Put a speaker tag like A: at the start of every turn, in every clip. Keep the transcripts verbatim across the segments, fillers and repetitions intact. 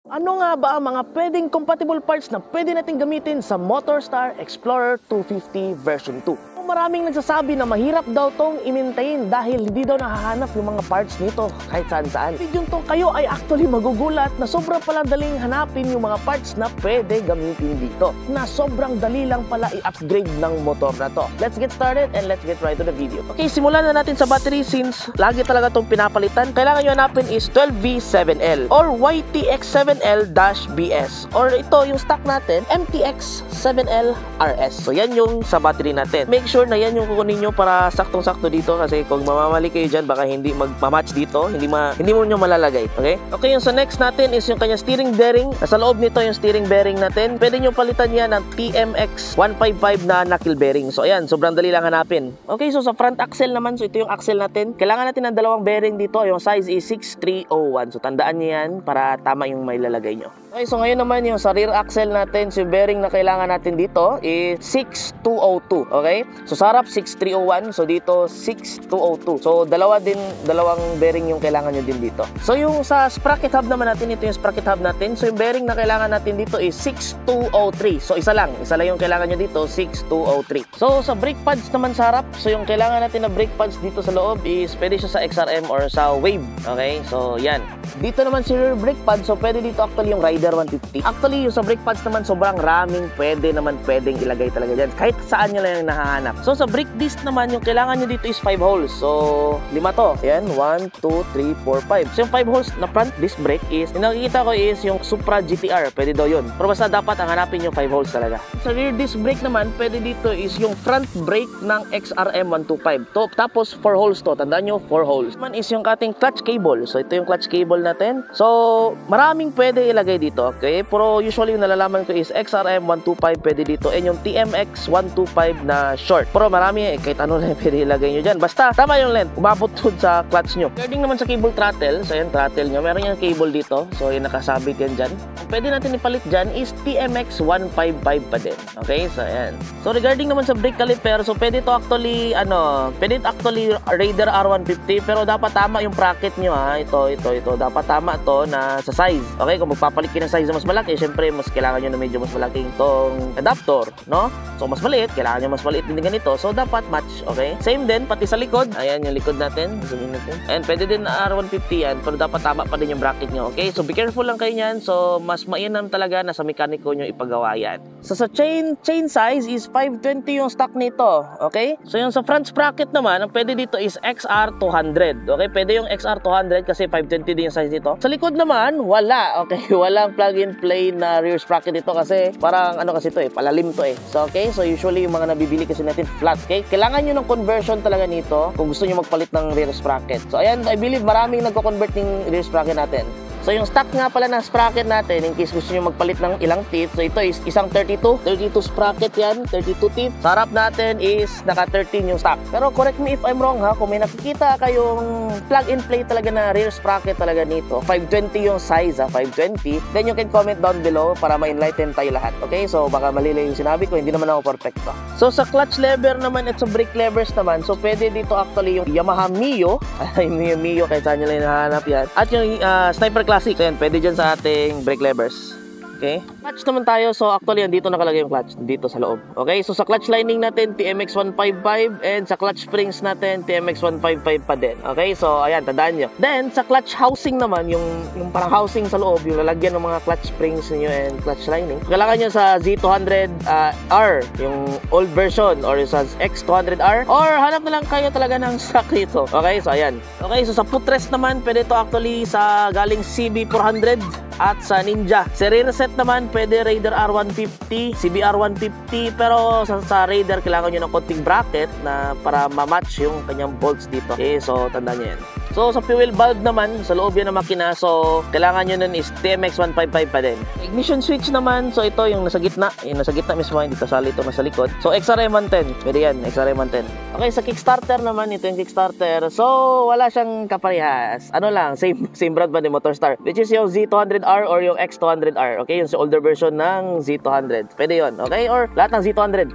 A: Ano nga ba ang mga pwedeng compatible parts na pwede natin gamitin sa MotorStar Explorer two fifty version two? Maraming nagsasabi na mahirap daw tong i-maintain dahil hindi daw nahahanap yung mga parts nito kahit saan-saan. Video to kayo ay actually magugulat na sobrang pala daling hanapin yung mga parts na pwede gamitin dito. Na sobrang dali lang pala i-upgrade ng motor na to. Let's get started and let's get right to the video. Okay, simulan na natin sa battery since lagi talaga tong pinapalitan. Kailangan nyo hanapin is twelve V seven L or Y T X seven L B S or ito yung stock natin M T X seven L R S. So yan yung sa battery natin. Make sure na yan yung kukunin nyo para saktong-sakto dito kasi kung mamamali kayo dyan baka hindi magmamatch dito, hindi ma hindi mo nyo malalagay. Okay? Okay, yung sa next natin is yung kanya steering bearing. Nasa loob nito yung steering bearing natin. Pwede nyo palitan yan ng T M X one fifty-five na knuckle bearing. So ayan, sobrang dali lang hanapin. Okay, so sa front axle naman, so ito yung axle natin. Kailangan natin ng dalawang bearing dito. Yung size is six three oh one. So tandaan nyo yan para tama yung may lalagay nyo. Okay, so ngayon naman yung sa rear axle natin, so yung bearing na kailangan natin dito is six two oh two. Okay? So sa harap six three oh one, so dito six two oh two. So dalawa din, dalawang bearing yung kailangan nyo din dito. So yung sa sprocket hub naman natin, ito yung sprocket hub natin. So yung bearing na kailangan natin dito is six two oh three. So isa lang, isa lang yung kailangan nyo dito, six two oh three. So sa brake pads naman sa harap, so yung kailangan natin na brake pads dito sa loob is pwede siya sa X R M or sa Wave. Okay? So yan. Dito naman si rear brake pad, so pwede dito actually yung Rider one fifty. Actually yung sa brake pads naman sobrang raming pwede naman pwedeng ilagay talaga dyan. Kahit saan nyo lang yung nahahanap. So sa brake disc naman, yung kailangan nyo dito is five holes. So lima to. Ayan, one, two, three, four, five. So yung five holes na front disc brake is, yung nakikita ko is yung Supra G T R. Pwede daw yun. Pero basta dapat ang hanapin yung five holes talaga. Sa rear disc brake naman, pwede dito is yung front brake ng X R M one twenty-five. To, tapos four holes to. Tandaan nyo, four holes. Man is yung ating clutch cable. So ito yung clutch cable natin. So maraming pwede ilagay dito. Okay? Pero usually yung nalalaman ko is X R M one twenty-five pwede dito. And yung T M X one twenty-five na short. Pero marami eh, kahit ano na pwede ilagay nyo dyan. Basta tama yung length. Umabot dun sa clutch nyo. Regarding naman sa cable throttle. So yan, throttle nyo. Meron yung cable dito. So yung nakasabit yan dyan. Pwede natin ipalit dyan is T M X one fifty-five pa din. Okay? So yan. So regarding naman sa brake caliper. So pwede to actually ano. Pwede to actually Raider R one fifty. Pero dapat tama yung bracket nyo ha. Ito, ito, ito. Dapat tama to na sa size. Okay? Kung magpapalit kayo ng size na mas malaki, syempre mas kailangan nyo na medyo mas malaking tong adapter. No? So mas maliit. Kailangan nyo mas maliit din ganito. So dapat match. Okay? Same din. Pati sa likod. Ayan yung likod natin. Zoom in natin. And pwede din na R one fifty yan. Pero dapat tama pa din yung bracket nyo. Okay? So be careful lang kayo yan. So mas mainam talaga na sa mekaniko nyo ipagawa yan. So sa chain chain size is five twenty yung stock nito. Okay? So yung sa front sprocket naman, ang pwede dito is X R two hundred. Okay? Pwede yung X R two hundred kasi five twenty din yung size dito. Sa likod naman, wala. Okay? Walang plug-and-play na rear sprocket dito kasi parang ano kasi ito eh, palalim to eh. So okay? So usually yung mga nabibili kasi natin flat. Okay? Kailangan nyo ng conversion talaga nito kung gusto nyo magpalit ng rear sprocket. So ayan, I believe maraming nagko-convert ng rear sprocket natin. So yung stock nga pala ng sprocket natin, in case gusto nyo magpalit ng ilang teeth, so ito is isang thirty-two. thirty-two sprocket yan, thirty-two teeth. Sa harap natin is naka thirteen yung stock. Pero correct me if I'm wrong ha, kung may nakikita kayong plug and play talaga na rear sprocket talaga nito, five twenty yung size ha, five twenty, then you can comment down below para ma-enlighten tayo lahat. Okay, so baka mali lang yung sinabi ko, hindi naman ako perfecto. So sa clutch lever naman at sa brake levers naman, so pwede dito actually yung Yamaha Mio, ay Mio Mio, kahit saan nyo lang hinahanap yan, at yung uh, Sniper Classic. So yan, pwede dyan sa ating brake levers. Okay? Clutch naman tayo. So actually, andito nakalagay yung clutch. Dito sa loob. Okay? So sa clutch lining natin, T M X one fifty-five. And sa clutch springs natin, T M X one fifty-five pa din. Okay? So ayan, tandaan nyo. Then, sa clutch housing naman, yung, yung parang housing sa loob, yung lalagyan ng mga clutch springs nyo and clutch lining. Kailangan nyo sa Z two hundred R, yung old version, or sa X two hundred R, or hanap na lang kayo talaga ng stock dito. Okay? So ayan. Okay? So sa footrest naman, pwede to actually sa galing C B four hundred at sa Ninja. Sa rear set naman, pwede Raider R one fifty, C B R one fifty, pero sa, sa Raider, kailangan nyo ng konting bracket na para ma-match yung kanyang bolts dito. Okay, so tandaan nyo yan. So sa fuel valve naman, sa loob yan ng makina, so kailangan nyo nun is T M X one fifty-five pa din. Ignition switch naman, so ito yung nasa gitna, yung nasa gitna mismo, hindi kasali ito nasa likod. So X R M one ten, pwede yan, X R M one ten. Okay, sa Kickstarter naman, ito yung Kickstarter, so wala siyang kaparehas. Ano lang, same, same brand ba ni MotorStar, which is yung Z two hundred R or yung X two hundred R. Okay, yung sa older version ng Z two hundred, pwede yon. Okay, or lahat ng Z two hundred, pwede yan.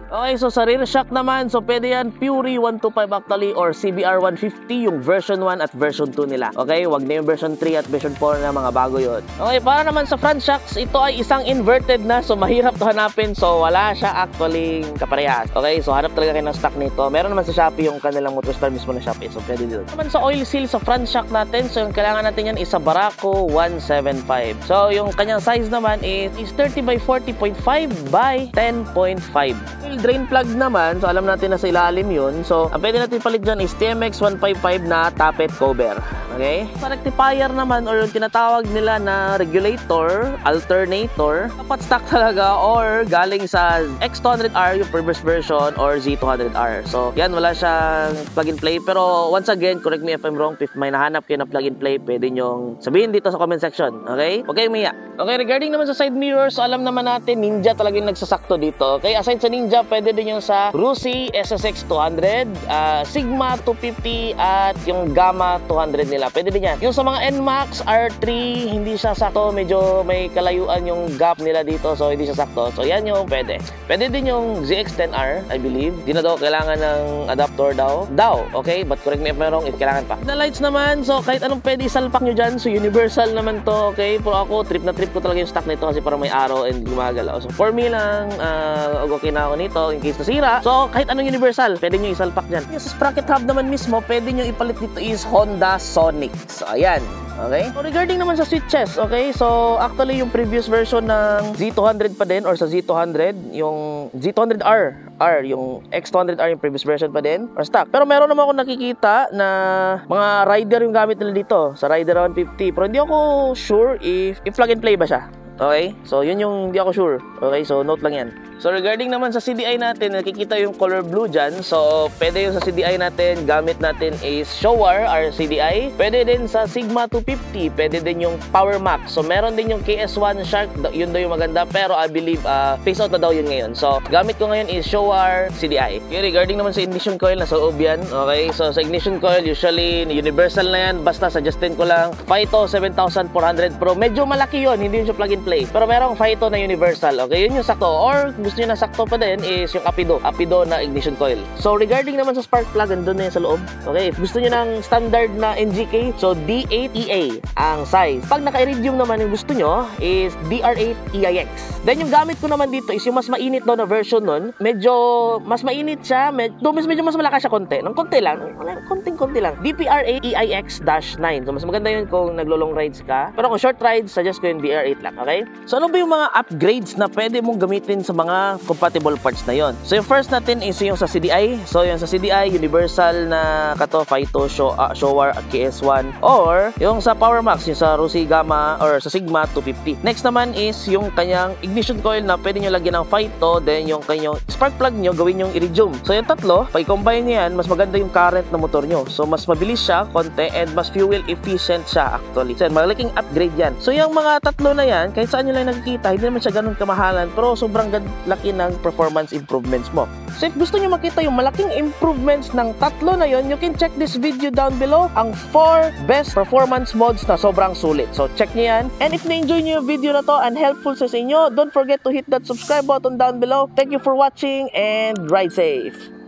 A: Okay, so sa rear shock naman, so pwede yan Fury one twenty-five actually or C B R one fifty yung version one at version two nila. Okay, wag na yung version three at version four na mga bago yun. Okay, para naman sa front shocks, ito ay isang inverted na, so mahirap to hanapin, so wala siya actually kaparehas. Okay, so hanap talaga kayo ng stock nito. Meron naman sa Shopee yung kanilang Motorstar mismo na Shopee, so pwede dito. Naman sa oil seal sa front shock natin, so yung kailangan natin yan is sa Barako one seventy-five. So yung kanyang size naman is, is thirty by forty point five by ten point five. Yung drain plug naman, so alam natin na sa ilalim yun. So ang pwede natin palit dyan is T M X one fifty-five na tappet cover. Okay? Sa rectifier naman or yung tinatawag nila na regulator, alternator, dapat stock talaga or galing sa X two hundred R yung previous version or Z two hundred R. So yan, wala siyang plug and play. Pero once again, correct me if I'm wrong, if may nahanap kayo na plug and play, pwede nyong sabihin dito sa comment section. Okay? Okay, Mia. Okay, regarding naman sa side mirrors, so alam naman natin, Ninja talaga yung nagsasakto dito. Okay, aside sa Ninja, pwede din yung sa Rusi S S X two hundred, uh, Sigma two fifty at yung Gamma two hundred nila. Pwede din yan. Yung sa mga N MAX R three, hindi siya sakto. Medyo may kalayuan yung gap nila dito, so hindi siya sakto. So yan yung pwede. Pwede din yung Z X ten R, I believe. Di na daw kailangan ng adapter daw. Daw, okay? But correct me if I'm wrong, if kailangan pa. Na lights naman, so kahit anong pwede isalpak nyo dyan. So universal naman to, okay? Pero ako, trip na trip ko talaga yung stock nito kasi parang may arrow and gumagalaw. So for me lang, uh, okay na ako nito in case nasira. So kahit anong universal, pwede nyo isalpak dyan. Yung sa sprocket hub naman mismo, pwede nyo ipalit dito is Honda Sonic. So ayan. Okay? So regarding naman sa switches, okay? So actually yung previous version ng Z two hundred pa din or sa Z two hundred, yung Z two hundred R, R, yung X two hundred R yung previous version pa din or stock. Pero meron naman ako nakikita na mga rider yung gamit nila dito sa Rider one fifty. Pero hindi ako sure if, if plug and play ba siya. Okay? So, yun yung hindi ako sure. Okay? So, note lang yan. So, regarding naman sa C D I natin, nakikita yung color blue dyan. So, pwede yung sa C D I natin, gamit natin is Showa or C D I. Pwede din sa Sigma two fifty. Pwede din yung Power Max. So, meron din yung K S one Shark. Yun daw yung maganda. Pero, I believe, uh, phase out na daw yun ngayon. So, gamit ko ngayon is Showa C D I. Okay, regarding naman sa ignition coil, nasa loob yan. Okay? So, sa ignition coil, usually, universal na yan. Basta, suggestin ko lang, Phyto seven thousand four hundred Pro. Medyo malaki yun. Hindi yun siya plug and play. Pero merong Phyto na universal. Okay? Yun yung sakto. Or, gusto nyo na sakto pa din is yung Apido. Apido na ignition coil. So, regarding naman sa spark plug, andun na yan sa loob. Okay? If gusto nyo ng standard na N G K, so D eight E A ang size. Pag naka-iridium naman yung gusto nyo is D R eight E I X. Then, yung gamit ko naman dito is yung mas mainit daw na version nun. Medyo, mas mainit siya. Medyo, medyo mas malakas siya konti. Ng konti lang. Konting-konti lang. D P R eight E I X nine. So, mas maganda yun kung naglo-long rides ka. Pero kung short rides, suggest ko yung D R eight lang. Okay? So, ano ba yung mga upgrades na pwede mong gamitin sa mga compatible parts na yon? So, yung first natin is yung sa C D I. So, yung sa C D I, universal na kato, Phyto, Show, uh, Showa, K S one. Or, yung sa Power Max, yung sa Rusi Gamma, or sa Sigma two fifty. Next naman is yung kanyang ignition coil na pwede nyo lagyan ng Phyto, then yung kanyang spark plug nyo, gawin yung iridium. So, yung tatlo, pag combine nyo yan, mas maganda yung current na motor nyo. So, mas mabilis siya, konti, and mas fuel efficient siya actually. So, malaking upgrade yan. So, yung mga tatlo na yan, kahit saan nyo lang nakikita, hindi naman siya ganun kamahalan, pero sobrang laki ng performance improvements mo. So if gusto nyo makita yung malaking improvements ng tatlo na yon, you can check this video down below, ang four best performance modes na sobrang sulit. So check nyo yan. And if na-enjoy nyo yung video na to and helpful sa inyo, don't forget to hit that subscribe button down below. Thank you for watching and ride safe!